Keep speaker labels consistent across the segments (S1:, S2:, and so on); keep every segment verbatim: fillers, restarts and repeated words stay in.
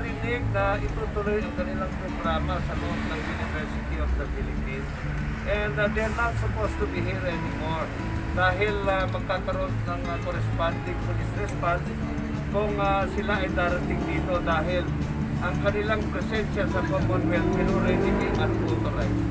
S1: narinig na itutuloy ang kanilang programa sa loob ng University of the Philippines. And uh, they're not supposed to be here anymore dahil uh, magkakaroon ng uh, corresponding police response kung uh, sila ay darating dito dahil ang kanilang presensya sa Commonwealth will already be unauthorized.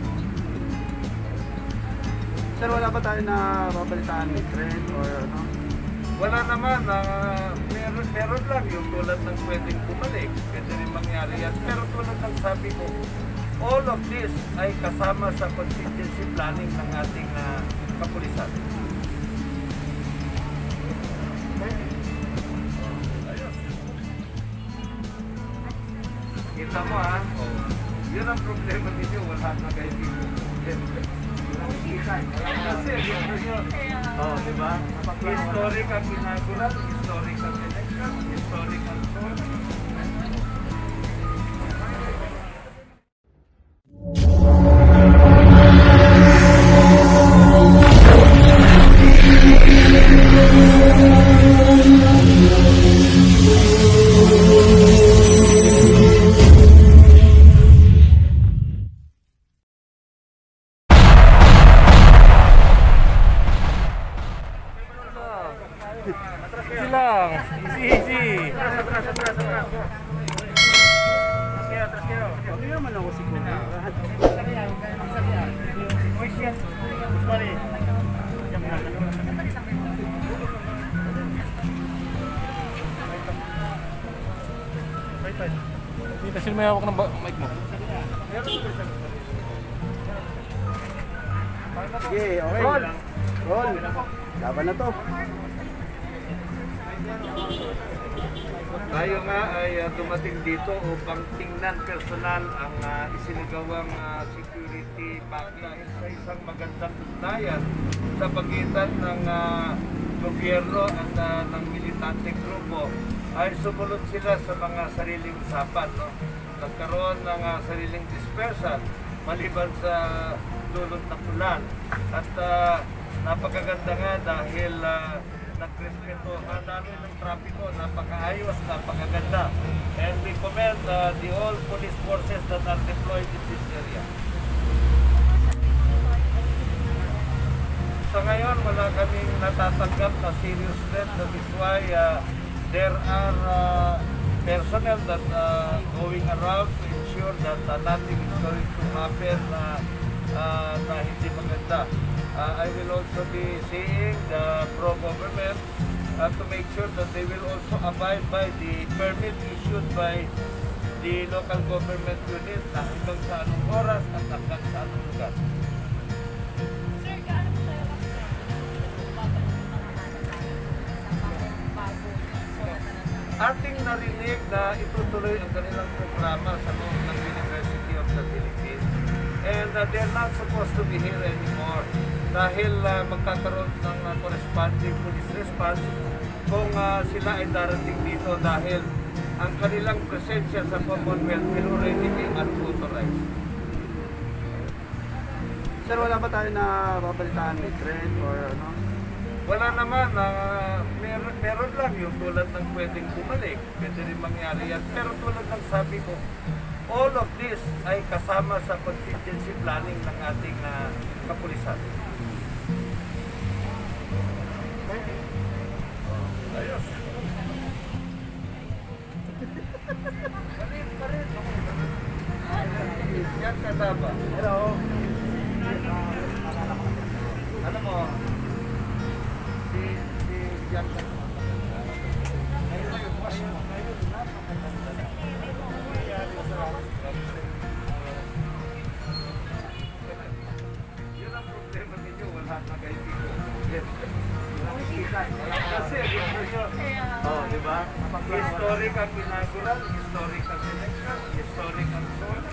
S2: Sir, wala ba tayo na babalitaan ni trend or ano?
S1: Wala naman, uh, meron, meron lang yung tulad ng pwedeng bumalik, pwede rin mangyari yan. Pero tulad ng sabi ko, all of this ay kasama sa contingency planning ng ating uh, kapulisan. Kita mo ha, oh, yun ang problema ninyo, wala na kayo dito. Kasi, oh, di ba? Historic ang ginagawa, historic ang election, historic ang source.
S3: Easy lang, easy easy.
S2: Atras, atras, atras. Atras kayo. Ano naman ako si Kuya?
S3: Dito sila may hawak ng mic mo.
S2: Sige, okay. Roll! Roll! Laban na to.
S1: Tayo nga ay uh, dumating dito upang tingnan personal ang uh, isinagawang uh, security package sa isang magandang ugnayan sa pagitan ng uh, gobyerno at uh, ng militante grupo ay sumunod sila sa mga sariling usapan. No? Nagkaroon ng uh, sariling dispersal maliban sa dulot ng ulan at uh, napakaganda nga dahil uh, nagrespeto ang dami ng trapiko, napakaayos, napakaganda. And we commend uh, the all police forces that are deployed in this area. Sa ngayon, wala kaming natatanggap na serious threat. That is why uh, there are uh, personnel that uh, going around to ensure that uh, nothing is going to happen uh, uh, na hindi maganda. Uh, I will also be seeing the pro-government uh, to make sure that they will also abide by the permit issued by the local government unit na hanggang sa anong oras at hanggang sa anong lugar.
S4: Sir, gaano po tayo kasi babalik ng mga bago
S1: Ating narinig na itutuloy ang kanilang programa sa loob ng University of the Philippines. And uh, they're not supposed to be here anymore dahil uh, magkakaroon ng uh, corresponding police response kung uh, sila ay darating dito dahil ang kanilang presensya sa Commonwealth will already be unauthorized.
S2: Sir, wala ba tayo na babalitaan ni trend or ano?
S1: Wala naman, uh, meron, meron lang yung tulad ng pwedeng bumalik, pwede rin mangyari yan. Pero tulad ng sabi ko, all of this ay kasama sa contingency planning ng ating uh, kapulisan. Ayos. Yan kasama.
S2: Hello.
S1: Alam mo, si si Jan yun ang problema ninyo, wala na kayo dito. Kasi gusto nyo, oh, di ba? Historic ang ginagawa, historic ang election, historic ang source.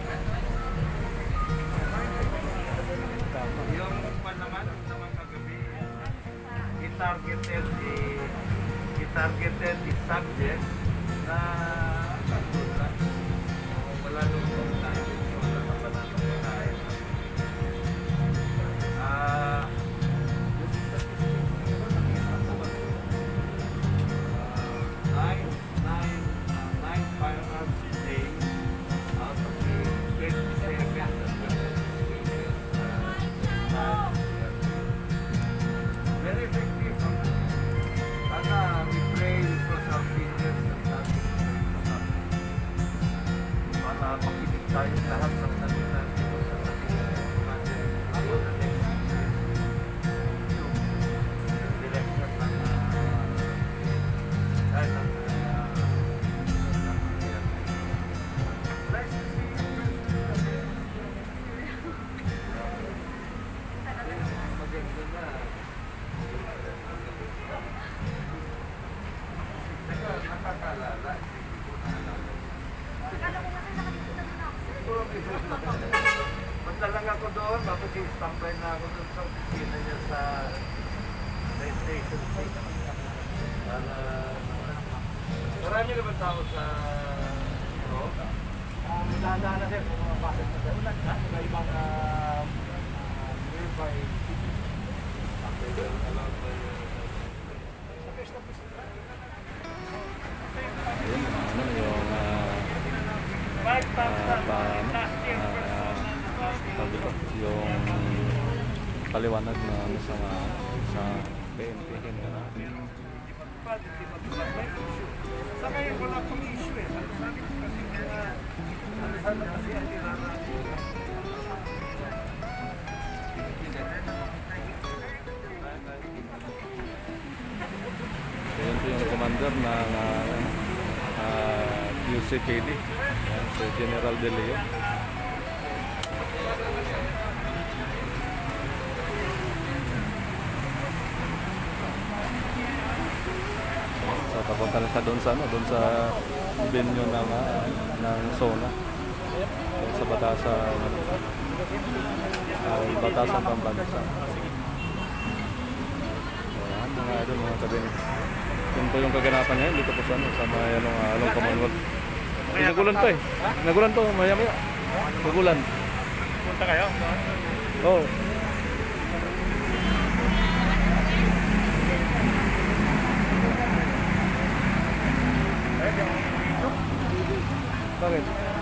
S1: Yung pa naman, yung naman kagabi, i-targeted the i-targeted the subject na kagulat. Wala nung tayo dito, wala na pa natin kakain. Ah, nine, nine, nine firearms ako doon, tapos i-standby na ako doon sa opisina niya sa Station six. Para marami naman tao sa road.
S2: Magdaan na sir, kung mga bakit na sir. Sa ibang uh, nearby.
S3: Ayun, ano yung uh, uh, pa, uh, yung paliwanag na ano sa sa P N P na natin.
S1: Sa ngayon, wala kong issue eh. Sabi ko kasi kaya, ano sana kasi ang tinara.
S3: Ayun po yung commander ng uh, uh, Q C P D, uh, si General De Leo. So papunta na siya doon sa ano, doon sa venue ng uh, ng zona. Doon sa Batasan, uh, Batasan Pambansa. Ayan, mga idol, mga kabini. Yun po yung kaganapan ngayon dito po sa ano, sa may anong uh, Along Commonwealth. Eh, nagulan to eh. Nagulan to, maya maya. Nagulan.
S2: Punta kayo?
S3: Oo. Oh. Bakit?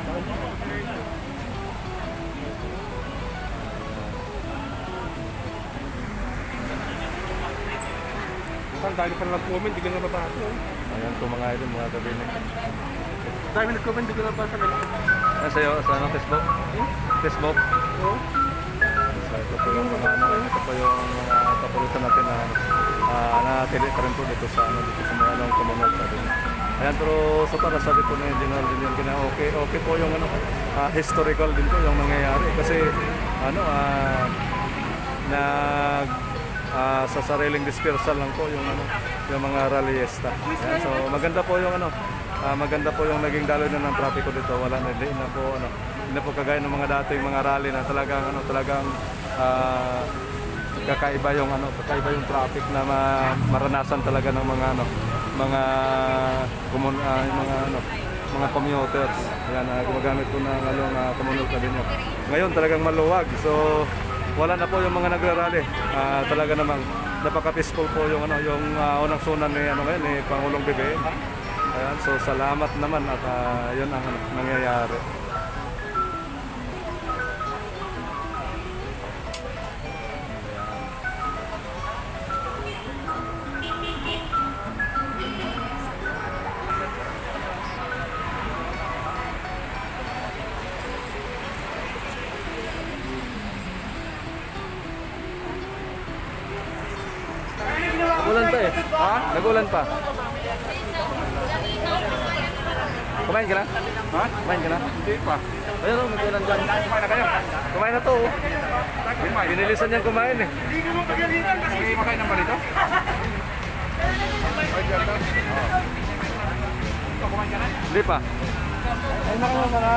S2: Ang dami pa nag-comment, di ka na mabasa.
S3: Ayan po mga idol, mga kabini.
S2: Dami nag-comment, di ka na mabasa.
S3: Ano sa'yo? Sa ano? Facebook? Facebook?
S2: Oo.
S3: So ito po yung mga ano, ito po yung mga kapulisan natin na uh, natili pa rin po dito sa ano, dito sa mga anong Commonwealth natin. Ayan, pero sa para sabi po na yung General din yun, kina okay, okay po yung ano, uh, historical din po yung nangyayari. Kasi ano, uh, nag uh, sa sariling dispersal lang po yung ano, yung mga rallyista. Ayan, so maganda po yung ano, uh, maganda po yung naging daloy na ng trapiko dito. Wala na din na po ano, hindi na po kagaya ng mga dating mga rally na talagang ano, talagang uh, kakaiba yung ano, kakaiba yung traffic na ma maranasan talaga ng mga ano, mga kumun uh, mga ano, mga commuters. Yan, uh, gumagamit po ng along uh, communal din yun. Ngayon talagang maluwag. So wala na po yung mga nagrarally. Uh, talaga namang napaka-peaceful po yung ano, yung uh, unang sunan ni ano ngayon ni Pangulong B B M. Ayan, so salamat naman at uh, yun ang ano, nangyayari. Nagulan pa eh. Ha? Nagulan pa. Kumain ka na? Ha? Kumain ka na?
S2: Hindi pa.
S3: Ayun o, nagulan dyan.
S2: Kumain na kayo?
S3: Kumain na to oh.
S2: Kumain.
S3: Binilisan niyang kumain eh.
S2: Hindi ka mo pagalitan kasi hindi makain ng balito? Ay, dyan lang. Oo. Kumain ka na?
S3: Hindi pa.
S2: Ay, na kayo para.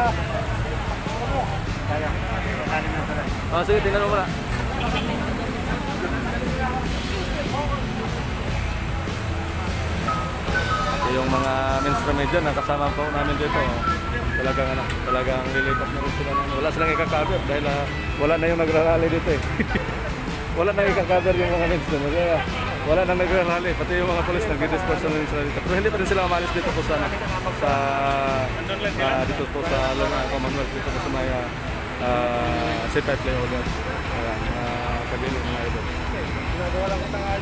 S2: Kaya. Kanin na pala.
S3: Oh, sige, tingnan mo muna. Yung mga mainstream media na kasama po namin dito, talagang ano, talagang lilipat na rin sila. Wala silang ika-cover dahil uh, wala na yung nagrarally dito eh. Wala na ika-cover yung mga mainstream media. Wala na nagrarally, pati yung mga polis nag-disperse na rin sila dito. Pero hindi pa rin sila umalis dito po sa, sa uh, dito po sa Long Commonwealth, dito po sa may uh, uh, C five flyover. Ayan, uh, kabiling mga idol.
S2: Ginagawa lang ang tangal.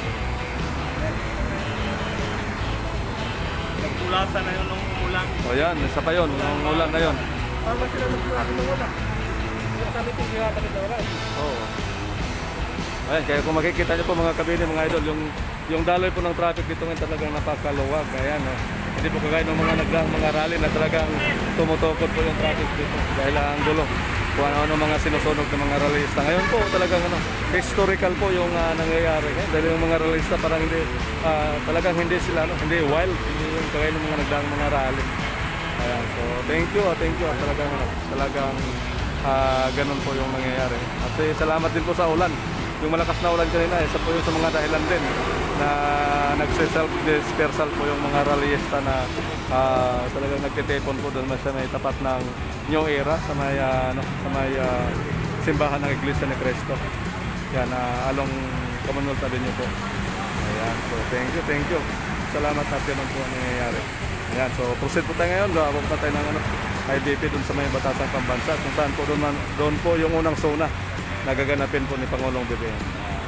S2: Nagpulasan na yun nung umulan.
S3: O yan, isa pa yun, yung ulan na yun.
S2: Paano sila nagpulasan ng wala? Sabi ko, ginagawa na wala.
S3: Oo. Ayan, kaya kung makikita nyo po mga kabini, mga idol, yung, yung daloy po ng traffic dito ngayon talagang napakaluwag. Ayan, oh. Hindi po kagaya ng mga nagdaang mga rally na talagang tumutukod po yung traffic dito dahil ang gulo. Kung ano mga sinusunog ng mga rallyista. Ngayon po talagang ano, historical po yung uh, nangyayari. Eh? Dahil yung mga rallyista parang hindi, uh, talagang hindi sila, no? Hindi wild, hindi yung kagaya ng mga nagdaang mga rally. Ayan, so thank you, thank you. Talagang, ano, talagang ah, ganun po yung nangyayari. At eh, salamat din po sa ulan. Yung malakas na ulan kanina, isa po yung sa mga dahilan din na nagse-self-dispersal po yung mga rallyista na ah, talagang nagtitipon po doon sa may tapat ng New Era sa may, ah, ano, sa may ah, simbahan ng Iglesia ni Cristo. Yan, uh, along Commonwealth Avenue po. Ayan, so thank you, thank you. Salamat at yun ang po ang nangyayari. Ayan, so proceed po tayo ngayon. Gawin tayo ng ano, I B P dun sa may Batasang Pambansa. Kung saan po doon, man, doon po yung unang zona na gaganapin po ni Pangulong B B M.